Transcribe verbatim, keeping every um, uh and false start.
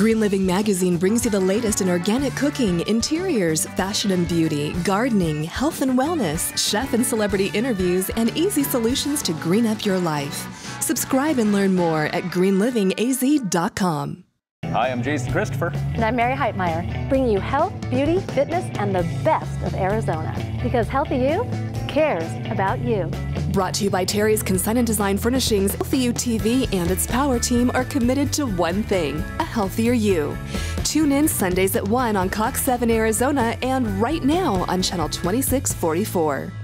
Green Living Magazine brings you the latest in organic cooking, interiors, fashion and beauty, gardening, health and wellness, chef and celebrity interviews, and easy solutions to green up your life. Subscribe and learn more at green living a z dot com. Hi, I'm Jason Christopher. And I'm Mary Heitmeyer, bringing you health, beauty, fitness, and the best of Arizona. Because Healthy You cares about you. Brought to you by Terry's Consign and Design Furnishings, H U T V and its power team are committed to one thing, a healthier you. Tune in Sundays at one on Cox seven Arizona and right now on Channel twenty-six forty-four.